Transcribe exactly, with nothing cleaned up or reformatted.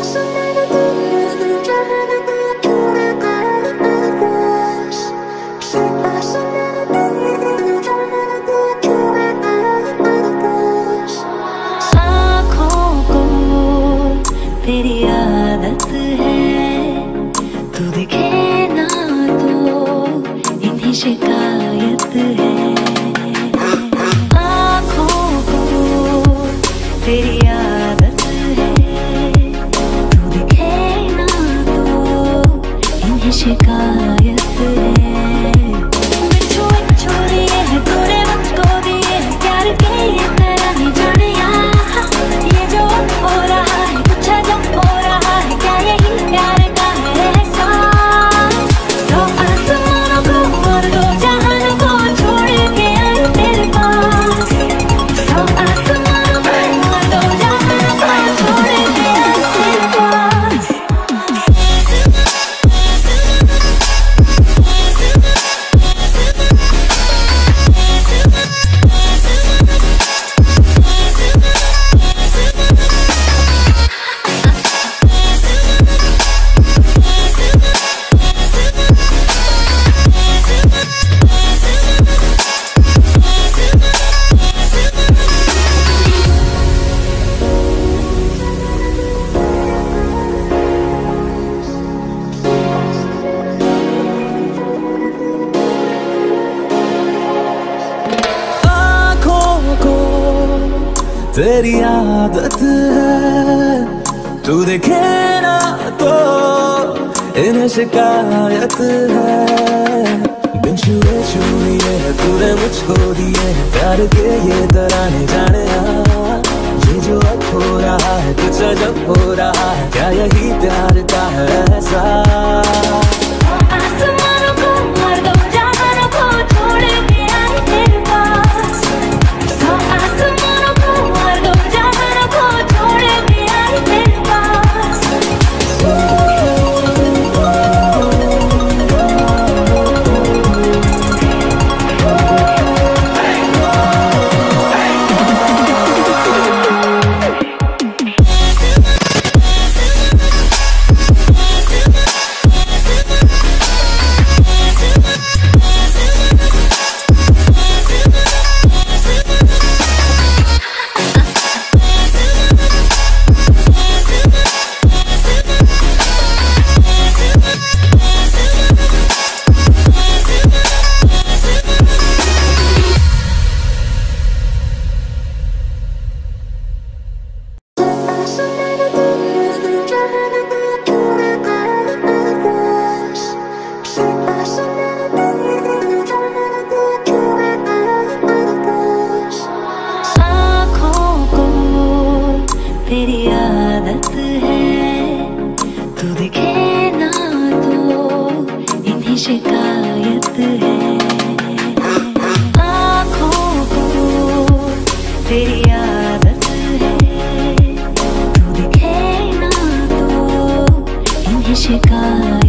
तेरी आदत है, तू दिखे ना तो इन्हीं शिकायत है। आँखों को तेरी आदत है, तू दिखे ना तो इन्हीं शिकायत है। बिच्छू बिच्छू दिए हैं तूने मुझको, दिए हैं प्यार के ये तेरा नहीं जाने यहाँ। ये जो हो रहा है कुछ अजब हो रहा है, क्या यही प्यार का है एहसास? सौ आसमानों को और दो जहानों को छोड़ के आई तेरे पास। सौ आसमानों को और दो जहानों को छोड़ के आई तेरे पास। तेरी आदत है, तू देखे ना तो इन्हें शिकायत है। बिन छुए छुए तूने मुझको दिए हैं प्यार के ये तराने जाने यहाँ। ये जो अब हो रहा है कुछ अजब हो रहा है, क्या यही प्यार का है एहसास? आसमानों को और दो जहानों को छोड़ के आई तेरे पास। सौ आसमानों को और दो जहानों को छोड़ के आई तेरे पास। तेरी आदत है, तू दिखे ना तो इन्हीं शिकायत है। आँखों को तेरी आदत है, तू दिखे ना तो इन्हीं शिकायत